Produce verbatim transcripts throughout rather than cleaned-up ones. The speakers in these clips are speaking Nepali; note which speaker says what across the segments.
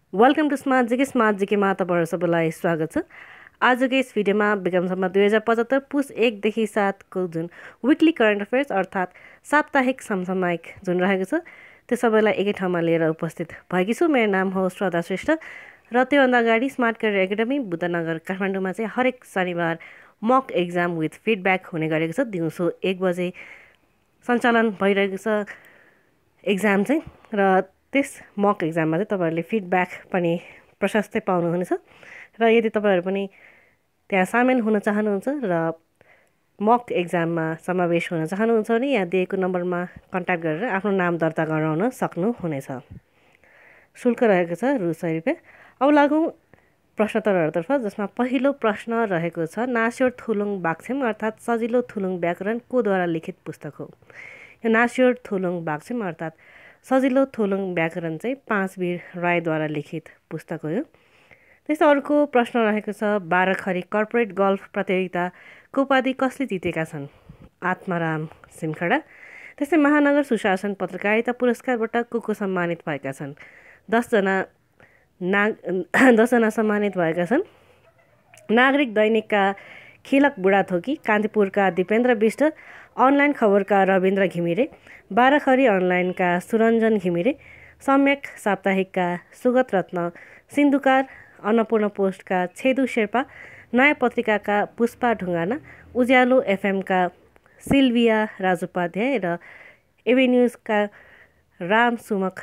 Speaker 1: Welcome to smart GK smart जिकेमा तपाईँहरू सबैलाई स्वागत छ। आजको यस भिडियोमा विक्रमसम्म दुई हजार पचहत्तर पुस एकदेखि सातको जुन विकली करेन्ट अफेयर्स अर्थात् साप्ताहिक समसामयिक जुन रहेको छ त्यो सबैलाई एकै ठाउँमा लिएर उपस्थित भएकी छु। मेरो नाम हो श्रद्धा श्रेष्ठ र त्योभन्दा अगाडि स्मार्ट करियर एकाडेमी बुद्धनगर काठमाडौँमा चाहिँ हरेक शनिबार मक एक्जाम विथ फिडब्याक हुने गरेको छ। दिउँसो एक बजे सञ्चालन भइरहेको छ एक्जाम चाहिँ, र त्यस मक एक्जाममा चाहिँ तपाईँहरूले फिडब्याक पनि प्रशस्तै पाउनुहुनेछ। र यदि तपाईँहरू पनि त्यहाँ सामेल हुन चाहनुहुन्छ र मक एक्जाममा समावेश हुन चाहनुहुन्छ भने यहाँ दिएको नम्बरमा कन्ट्याक्ट गरेर आफ्नो नाम दर्ता गराउन सक्नुहुनेछ। शुल्क रहेको छ रु सय रुपियाँ। अब लागौँ प्रश्नोत्तरहरूतर्फ, जसमा पहिलो प्रश्न रहेको छ नास्योर थुलुङ बाग्छेम अर्थात् सजिलो थुलुङ व्याकरण कोद्वारा लिखित पुस्तक हो। यो नास्योर थुलुङ बाग्छेम अर्थात् सजिलो थुलुङ व्याकरण चाहिँ पाँचवीर राईद्वारा लिखित पुस्तक हो। त्यस्तै अर्को प्रश्न रहेको छ बाह्रखरी कर्पोरेट गल्फ प्रतियोगिताको उपाधि कसले जितेका छन्? आत्माराम सिमखडा। त्यस्तै महानगर सुशासन पत्रकारिता पुरस्कारबाट को को सम्मानित भएका छन्? दसजना नाग दसजना सम्मानित भएका छन्। नागरिक दैनिकका खिलक बुढाथोकी, कान्तिपुरका दिपेन्द्र विष्ट, अनलाइन खबरका रविन्द्र घिमिरे, बाह्रखरी अनलाइनका सुरञ्जन घिमिरे, सम्यक साप्ताहिकका सुगत रत्न, सिन्धुकार अन्नपूर्ण पोस्टका छेदु शेर्पा, नयाँ पत्रिकाका पुष्पा ढुङ्गाना, उज्यालो एफएमका सिल्भिया राजोपाध्याय र एभेन्युजका राम सुमक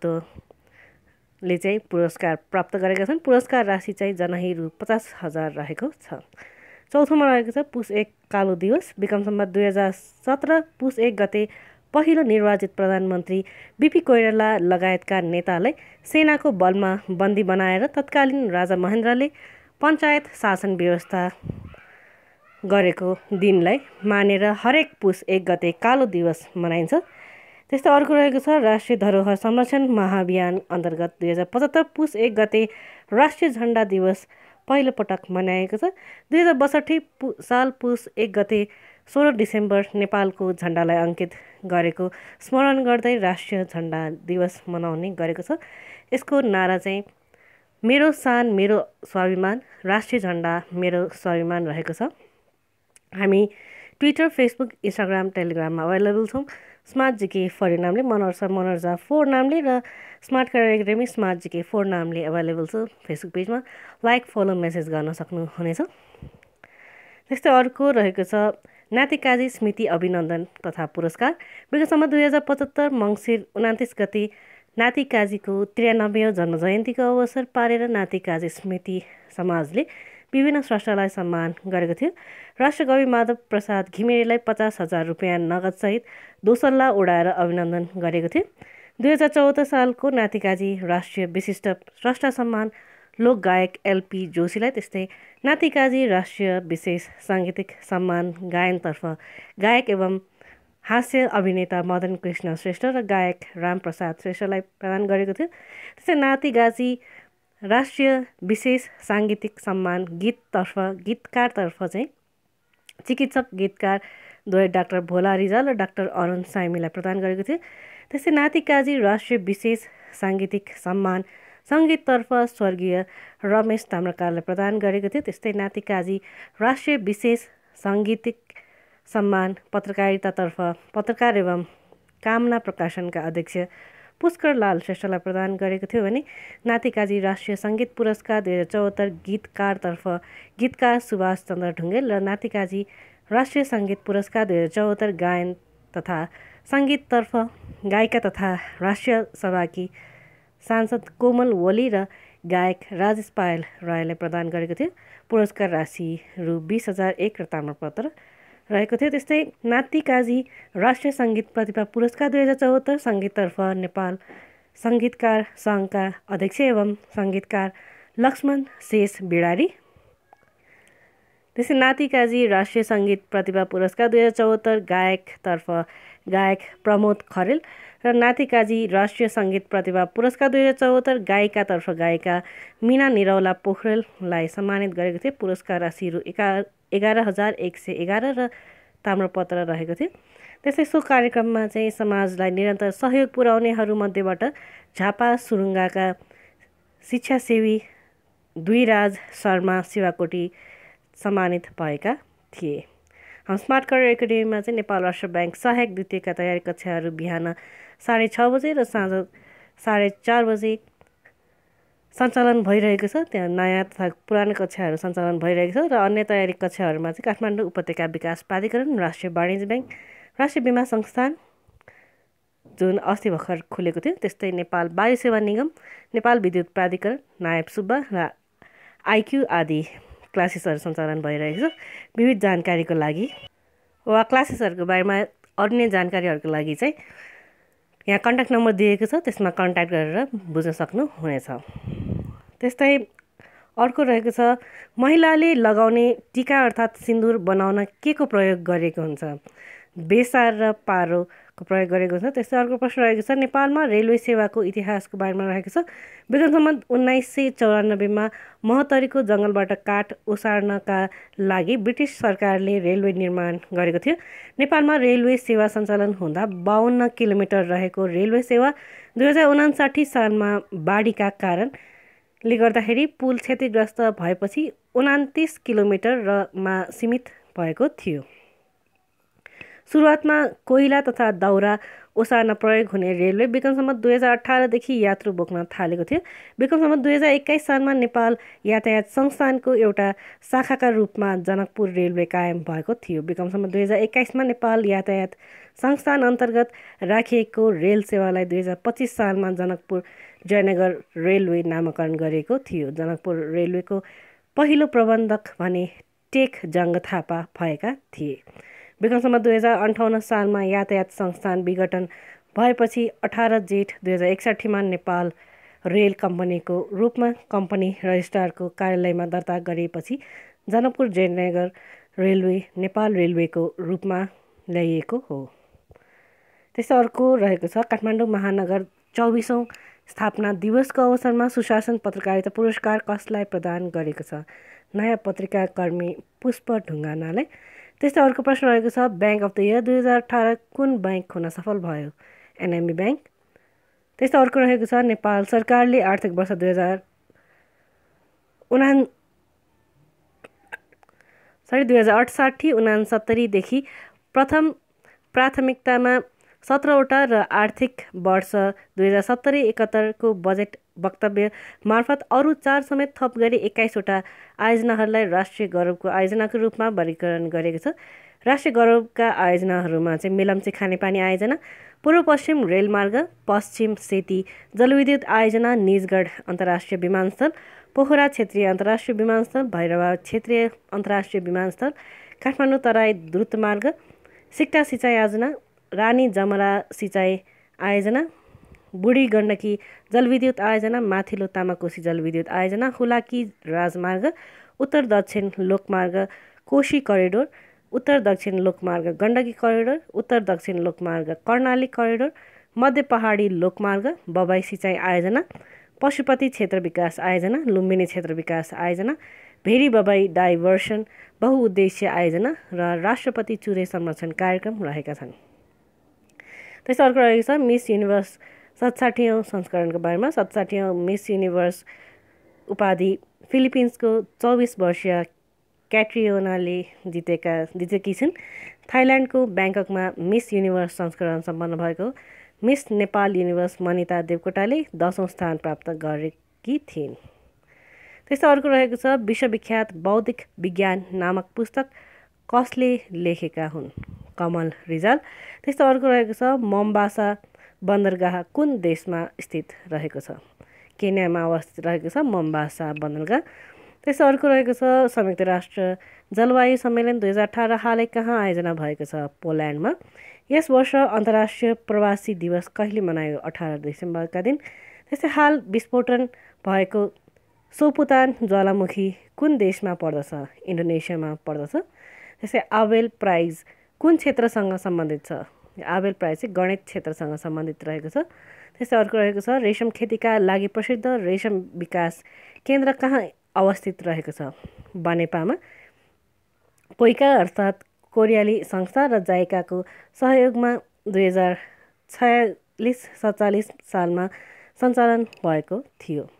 Speaker 1: महतोले चाहिँ पुरस्कार प्राप्त गरेका छन्। पुरस्कार राशि चाहिँ जनही रु पचास हजार रहेको छ। चौथोमा रहेको छ पुस एक कालो दिवस। विक्रमसम्म दुई हजार सत्र पुस एक गते पहिलो निर्वाचित प्रधानमन्त्री बिपी कोइराला लगायतका नेतालाई सेनाको बलमा बन्दी बनाएर तत्कालीन राजा महेन्द्रले पञ्चायत शासन व्यवस्था गरेको दिनलाई मानेर हरेक पुस एक गते कालो दिवस मनाइन्छ। त्यस्तै अर्को रहेको छ राष्ट्रिय धरोहर संरक्षण महाअभियान अन्तर्गत दुई हजार पचहत्तर पुस एक गते राष्ट्रिय झन्डा दिवस पहिलो पटक मनाएको छ। दुई हजार बसठी पु साल पुस एक गते सोह्र डिसेम्बर नेपालको झन्डालाई अङ्कित गरेको स्मरण गर्दै राष्ट्रिय झन्डा दिवस मनाउने गरेको छ। यसको नारा चाहिँ मेरो शान मेरो स्वाभिमान, राष्ट्रिय झन्डा मेरो स्वाभिमान रहेको छ। हामी ट्विटर, फेसबुक, इन्स्टाग्राम, टेलिग्राममा अभाइलेबल छौँ। स्मार्ट जिके फर नामले, मनोर्सा मनोर्जा फोर नामले र smart career academy smart GK for नामले अभाइलेबल छ। फेसबुक पेजमा लाइक फलो मेसेज गर्न सक्नुहुनेछ। त्यस्तै अर्को रहेको छ नातिकाजी स्मृति अभिनन्दन तथा पुरस्कार। विगतसम्म दुई हजार पचहत्तर मङ्सिर उनातिस गते नातिकाजीको त्रियानब्बेौँ जन्म जयन्तीको अवसर पारेर नातिकाजी स्मृति समाजले विभिन्न स्रष्टालाई सम्मान गरेको थियो। राष्ट्रकवि माधव प्रसाद घिमिरेलाई पचास हजार रुपियाँ नगदसहित दोसल्ला उडाएर अभिनन्दन गरेको थियो। दुई हजार चौध सालको नातिकाजी राष्ट्रिय विशिष्ट स्रष्टा सम्मान लोकगायक एलपी जोशीलाई, त्यस्तै नातिकाजी राष्ट्रिय विशेष साङ्गीतिक सम्मान गायनतर्फ गायक एवं हास्य अभिनेता मदन कृष्ण श्रेष्ठ र गायक रामप्रसाद श्रेष्ठलाई प्रदान गरेको थियो। त्यस्तै नातिगाजी राष्ट्रिय विशेष साङ्गीतिक सम्मान गीततर्फ गीतकारतर्फ चाहिँ चिकित्सक गीतकार द्वय डाक्टर भोला रिजाल र डाक्टर अरुण साइमीलाई प्रदान गरेको थियो। त्यस्तै नातिकाजी राष्ट्रिय विशेष साङ्गीतिक सम्मान सङ्गीततर्फ स्वर्गीय रमेश ताम्रकारलाई प्रदान गरेको थियो। त्यस्तै नातिकाजी राष्ट्रिय विशेष साङ्गीतिक सम्मान पत्रकारितातर्फ पत्रकार एवं कामना प्रकाशनका अध्यक्ष पुष्कर लाल श्रेष्ठलाई प्रदान गरेको थियो भने नातिकाजी राष्ट्रिय सङ्गीत पुरस्कार दुई हजार चौहत्तर गीतकारतर्फ गीतकार सुभाष चन्द्र ढुङ्गेल र नातिकाजी राष्ट्रिय सङ्गीत पुरस्कार दुई हजार चौहत्तर गायन तथा सङ्गीततर्फ गायिका तथा राष्ट्रिय सभाकी सांसद कोमल ओली र गायक राजेश पायल रायलाई प्रदान गरेको थियो। पुरस्कार राशि रु बिस हजार एक र ताम्रपत्र रहेको थियो। त्यस्तै नातिकाजी राष्ट्रिय सङ्गीत प्रतिभा पुरस्कार दुई हजार चौहत्तर सङ्गीततर्फ नेपाल सङ्गीतकार सङ्घका अध्यक्ष एवं सङ्गीतकार लक्ष्मण शेष बिडारी। त्यस्तै नातिकाजी राष्ट्रिय सङ्गीत प्रतिभा पुरस्कार दुई हजार चौहत्तर गायकतर्फ गायक प्रमोद खरेल र नातिकाजी राष्ट्रिय सङ्गीत प्रतिभा पुरस्कार दुई हजार चौहत्तर गायिकातर्फ गायिका मिना निरौला पोखरेललाई सम्मानित गरेको थियो। पुरस्कार राशि रु एघार एघार हजार एक सय एघार र ताम्रपत्र रहेको थियो। त्यसै सो कार्यक्रममा चाहिँ समाजलाई निरन्तर सहयोग पुर्याउनेहरूमध्येबाट झापा सुरुङ्गाका शिक्षासेवी दुईराज शर्मा शिवाकोटी सम्मानित भएका थिए। स्मार्ट करियर एकाडेमीमा चाहिँ नेपाल राष्ट्र ब्याङ्क सहायक द्वितीयका तयारी कक्षाहरू बिहान साढे छ बजे र साँझ साढे चार बजे सञ्चालन भइरहेको छ। त्यहाँ नयाँ तथा पुरानो कक्षाहरू सञ्चालन भइरहेको छ र अन्य तयारी कक्षाहरूमा चाहिँ काठमाडौँ उपत्यका विकास प्राधिकरण, राष्ट्रिय वाणिज्य ब्याङ्क, राष्ट्रिय बिमा संस्थान जुन अस्ति भर्खर खुलेको थियो, त्यस्तै नेपाल वायु सेवा निगम, नेपाल विद्युत प्राधिकरण, नायब सुब्बा र आइक्यू आदि क्लासेसहरू सञ्चालन भइरहेको छ। विविध जानकारीको लागि वा क्लासेसहरूको बारेमा अन्य जानकारीहरूको लागि चाहिँ यहाँ कन्ट्याक्ट नम्बर दिएको छ, त्यसमा कन्ट्याक्ट गरेर बुझ्न सक्नुहुनेछ। त्यस्तै अर्को रहेको छ, महिलाले लगाउने टीका अर्थात् सिन्दुर बनाउन के को प्रयोग गरेको हुन्छ? बेसार र पारोको प्रयोग गरेको हुन्छ। त्यस्तै अर्को प्रश्न रहेको छ, नेपालमा रेलवे सेवाको इतिहासको बारेमा रहेको छ। विगत सम्बन्ध उन्नाइस सय चौरानब्बेमा महोत्तरीको जङ्गलबाट काठ ओसार्नका लागि ब्रिटिस सरकारले रेलवे निर्माण गरेको थियो। नेपालमा रेलवे सेवा सञ्चालन हुँदा बाहन्न किलोमिटर रहेको रेलवे सेवा दुई हजार उनासाठी सालमा बाढीका कारणले गर्दाखेरि पुल क्षतिग्रस्त भएपछि उनातिस किलोमिटरमा सीमित भएको थियो। सुरुवातमा कोइला तथा दाउरा ओसार्न प्रयोग हुने रेलवे विक्रमसम्म दुई हजार अठारदेखि यात्रु बोक्न थालेको थियो। विक्रमसम्म दुई हजार एक्काइस सालमा नेपाल यातायात संस्थानको एउटा शाखाका रूपमा जनकपुर रेलवे कायम भएको थियो। विक्रमसम्म दुई हजार एक्काइसमा नेपाल यातायात संस्थान अन्तर्गत राखिएको रेल सेवालाई दुई हजार पच्चिस सालमा जनकपुर जयनगर रेलवे नामाकरण गरेको थियो। जनकपुर रेलवेको पहिलो प्रबन्धक भने टेक जङ्ग थापा भएका थिए। विक्रमसम्म दुई हजार अन्ठाउन्न सालमा यातायात संस्थान विघटन भएपछि अठार जेठ दुई हजार एकसट्ठीमा नेपाल रेल कम्पनीको रूपमा कम्पनी रजिस्ट्रारको कार्यालयमा दर्ता गरिएपछि जनकपुर जयनगर रेलवे नेपाल रेलवेको रूपमा ल्याइएको हो। त्यस्तै अर्को रहेको छ, काठमाडौँ महानगर चौबिसौँ स्थापना दिवसको अवसरमा सुशासन पत्रकारिता पुरस्कार कसलाई प्रदान गरेको छ? नयाँ पत्रिका कर्मी पुष्प ढुङ्गानालाई। त्यस्तै अर्को प्रश्न रहेको छ, ब्याङ्क अफ द इयर दुई हजार अठार कुन ब्याङ्क हुन सफल भयो? NMB bank. त्यस्तै अर्को रहेको छ, नेपाल सरकारले आर्थिक वर्ष दुई हजार उना सरी दुई हजार अठसाठी उनासत्तरीदेखि प्रथम प्राथमिकतामा सत्रवटा र आर्थिक वर्ष दुई हजार सत्तरी एकहत्तरको बजेट वक्तव्य मार्फत अरू चार समेत थप गरी एक्काइसवटा आयोजनाहरूलाई राष्ट्रिय गौरवको आयोजनाको रूपमा वर्गीकरण गरेको छ। राष्ट्रिय गौरवका आयोजनाहरूमा चाहिँ मेलम्ची खानेपानी आयोजना, पूर्व पश्चिम रेलमार्ग, पश्चिम सेती जलविद्युत आयोजना, निजगढ अन्तर्राष्ट्रिय विमानस्थल, पोखरा क्षेत्रीय अन्तर्राष्ट्रिय विमानस्थल, भैरवा क्षेत्रीय अन्तर्राष्ट्रिय विमानस्थल, काठमाडौँ तराई द्रुतमार्ग, सिक्टा सिँचाइ आयोजना, रानी जमरा सिँचाइ आयोजना, बुढी गण्डकी जलविद्युत आयोजना, माथिल्लो तामाकोशी जलविद्युत आयोजना, हुलाकी राजमार्ग, उत्तर दक्षिण लोकमार्ग कोशी करिडोर, उत्तर दक्षिण लोकमार्ग गण्डकी करिडोर, उत्तर दक्षिण लोकमार्ग कर्णाली करिडोर, मध्य पहाडी लोकमार्ग, बबाई सिँचाइ आयोजना, पशुपति क्षेत्र विकास आयोजना, लुम्बिनी क्षेत्र विकास आयोजना, भेरी बबाई डाइभर्सन बहुउद्देश्य आयोजना र राष्ट्रपति चुरे संरक्षण कार्यक्रम रहेका छन्। त्यस्तै अर्को रहेको छ, मिस युनिभर्स सतसाठीौँ संस्करणको बारेमा। सतसाठीौँ मिस युनिभर्स उपाधि फिलिपिन्सको चौबिस वर्षीय क्याट्रियोनाले जितेका जितेकी छिन्। थाइल्यान्डको ब्याङ्ककमा मिस युनिभर्स संस्करण सम्पन्न भएको मिस नेपाल युनिभर्स मनिता देवकोटाले दसौँ स्थान प्राप्त गरेकी थिइन्। त्यस्तै अर्को रहेको छ, विश्वविख्यात बौद्धिक विज्ञान नामक पुस्तक कसले लेखेका हुन्? कमल रिजाल। त्यस्तै अर्को रहेको छ, मोम्बासा बन्दरगाह कुन देशमा स्थित रहेको छ? केन्यामा अवस्थित रहेको छ मोम्बासा बन्दरगाह। त्यस्तै अर्को रहेको छ, संयुक्त राष्ट्र जलवायु सम्मेलन दुई हजार अठार हालै कहाँ आयोजना भएको छ? पोल्यान्डमा। यस वर्ष अन्तर्राष्ट्रिय प्रवासी दिवस कहिले मनायो? अठार डिसेम्बरका दिन। त्यस्तै हाल विस्फोटन भएको सोपुतान ज्वालामुखी कुन देशमा पर्दछ? इन्डोनेसियामा पर्दछ। त्यस्तै आबेल प्राइज कुन क्षेत्रसँग सम्बन्धित छ? आबेल प्राइज चाहिँ गणित क्षेत्रसँग सम्बन्धित रहेको छ। त्यस्तै अर्को रहेको छ, रेशम खेतीका लागि प्रसिद्ध रेशम विकास केन्द्र कहाँ अवस्थित रहेको छ? बनेपामा। कोइका अर्थात् कोरियाली संस्था र जाइकाको सहयोगमा दुई हजार छयालिस सत्तालिस सालमा सञ्चालन भएको थियो।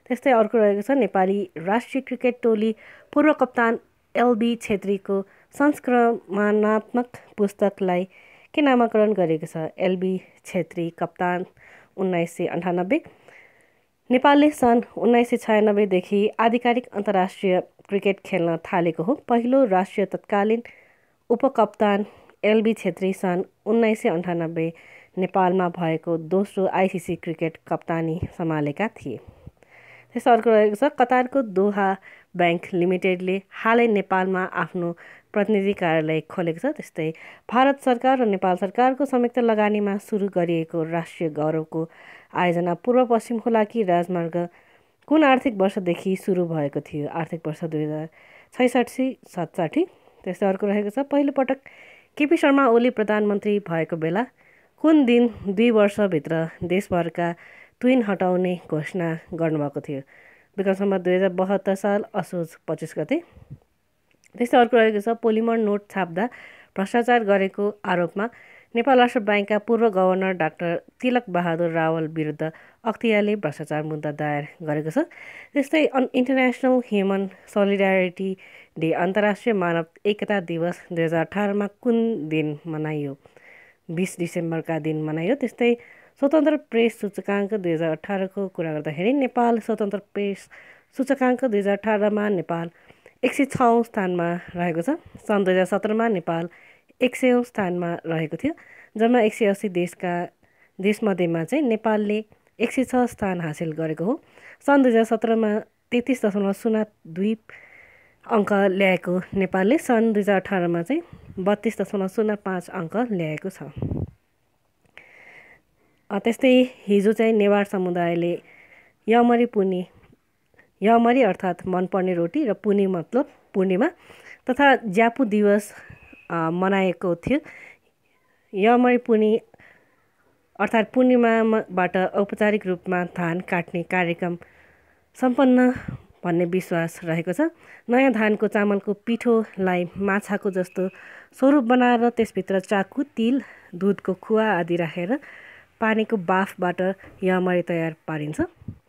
Speaker 1: त्यस्तै अर्को रहेको छ नेपाली राष्ट्रिय क्रिकेट टोली पूर्व कप्तान एलबी छेत्रीको संस्करणात्मक पुस्तकलाई के नामाकरण गरेको छ? एलबी छेत्री कप्तान उन्नाइस सय अन्ठानब्बे। नेपालले सन् उन्नाइस सय छयानब्बेदेखि आधिकारिक अन्तर्राष्ट्रिय क्रिकेट खेल्न थालेको हो। पहिलो राष्ट्रिय तत्कालीन उपकप्तान एलबी छेत्री सन् उन्नाइस सय अन्ठानब्बे नेपालमा भएको दोस्रो आइसिसी क्रिकेट कप्तानी सम्हालेका थिए। त्यसो अर्को रहेको छ कतारको दोहा ब्याङ्क लिमिटेडले हालै नेपालमा आफ्नो प्रतिनिधि कार्यालय खोलेको छ। त्यस्तै भारत सरकार र नेपाल सरकारको संयुक्त लगानीमा सुरु गरिएको राष्ट्रिय गौरवको आयोजना पूर्व पश्चिम खोलाकी राजमार्ग कुन आर्थिक वर्षदेखि सुरु भएको थियो? आर्थिक वर्ष दुई हजार छैसठी सतसाठी। त्यस्तै अर्को रहेको छ पहिलोपटक केपी शर्मा ओली प्रधानमन्त्री भएको बेला कुन दिन दुई वर्षभित्र देशभरका ट्विन हटाउने घोषणा गर्नुभएको थियो? विक्रम सम्वत दुई हजार बहत्तर साल असोज पच्चिस गते। त्यस्तै अर्को रहेको छ पोलिमर नोट छाप्दा भ्रष्टाचार गरेको आरोपमा नेपाल राष्ट्र ब्याङ्कका पूर्व गभर्नर डाक्टर तिलक बहादुर रावल विरुद्ध अख्तियारले भ्रष्टाचार मुद्दा दायर गरेको छ। त्यस्तै इन्टरनेसनल ह्युमन सोलिडारिटी डे अन्तर्राष्ट्रिय मानव एकता दिवस दुई हजार अठारमा कुन दिन मनाइयो? बिस डिसेम्बरका दिन मनाइयो। त्यस्तै स्वतन्त्र प्रेस सूचकाङ्क दुई हजार अठारको कुरा गर्दाखेरि नेपाल स्वतन्त्र प्रेस सूचकाङ्क दुई हजार अठारमा नेपाल एक सय छौँ स्थानमा रहेको छ। सन् दुई हजार सत्रमा नेपाल एक सयौँ स्थानमा रहेको थियो। जम्मा एक सय अस्सी देशका देशमध्येमा चाहिँ नेपालले एक सय छ स्थान हासिल गरेको हो। सन् दुई हजार सत्रमा तेत्तिस दशमलव शून्य दुई अङ्क ल्याएको नेपालले सन् दुई हजार अठारमा चाहिँ बत्तिस दशमलव शून्य पाँच अङ्क ल्याएको छ। त्यस्तै हिजो चाहिँ नेवार समुदायले यमरी पुनी यमरी अर्थात् मनपर्ने रोटी र पुनी मतलब पूर्णिमा तथा ज्यापु दिवस मनाएको थियो। यमरी पुनी अर्थात् पूर्णिमाबाट औपचारिक रूपमा धान काट्ने कार्यक्रम सम्पन्न भन्ने विश्वास रहेको छ। नयाँ धानको चामलको पिठोलाई माछाको जस्तो स्वरूप बनाएर त्यसभित्र चाकु, तिल, दुधको खुवा आदि राखेर पानीको बाफबाट यमरी तयार पारिन्छ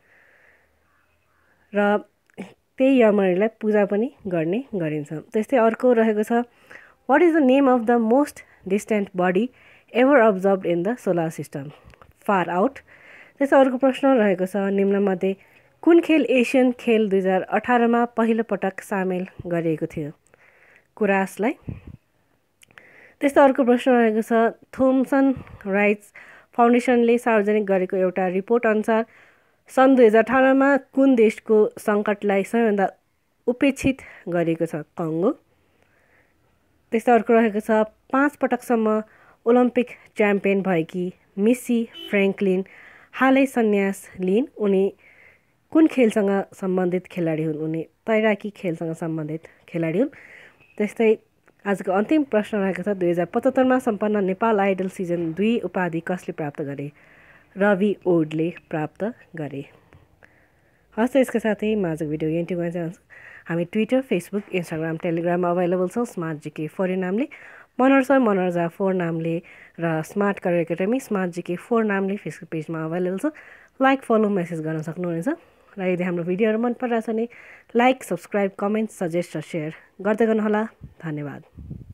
Speaker 1: र त्यही यमरीलाई पूजा पनि गर्ने गरिन्छ। त्यस्तै अर्को रहेको छ what is the name of the most distant body ever observed in the solar system? Far out. त्यस्तै अर्को प्रश्न रहेको छ निम्नमध्ये कुन खेल एसियन खेल दुई हजार अठारमा पहिलो पटक सामेल गरिएको थियो? कुरासलाई। त्यस्तै अर्को प्रश्न रहेको छ थोम्सन राइट्स फाउन्डेसनले सार्वजनिक गरेको एउटा रिपोर्ट अनुसार सन् दुई हजार अठारमा कुन देशको सङ्कटलाई सबैभन्दा उपेक्षित गरिएको छ? कङ्गो। त्यस्तै अर्को रहेको छ पाँच पटकसम्म ओलम्पिक च्याम्पियन भएकी मिसी फ्र्याङ्कलिन हालै सन्यास लिइन्। उनी कुन खेलसँग सम्बन्धित खेलाडी हुन्? उनी तैराकी खेलसँग सम्बन्धित खेलाडी हुन्। त्यस्तै आजको अन्तिम प्रश्न रहेको छ दुई हजार पचहत्तरमा सम्पन्न नेपाल आइडल सिजन दुई उपाधि कसले प्राप्त गरे? रवि ओडले प्राप्त गरे। हस्, यसका साथै म आजको भिडियो यहीँ टुङ्ग्याउन चाहन्छु। हामी ट्विटर, फेसबुक, इन्स्टाग्राम, टेलिग्राममा अभाइलेबल छौँ स्मार्ट जिके फोर नामले, मनोहर सर मनोहरजा फोर नामले र smart career academy smart GK for नामले फेसबुक पेजमा अभाइलेबल छ। लाइक, फलो, मेसेज गर्न सक्नुहुनेछ र यदि हाम्रो भिडियोहरू मन परिरहेछ भने लाइक, सब्सक्राइब, कमेन्ट, सजेस्ट र सेयर गर्दै गर्नुहोला। धन्यवाद।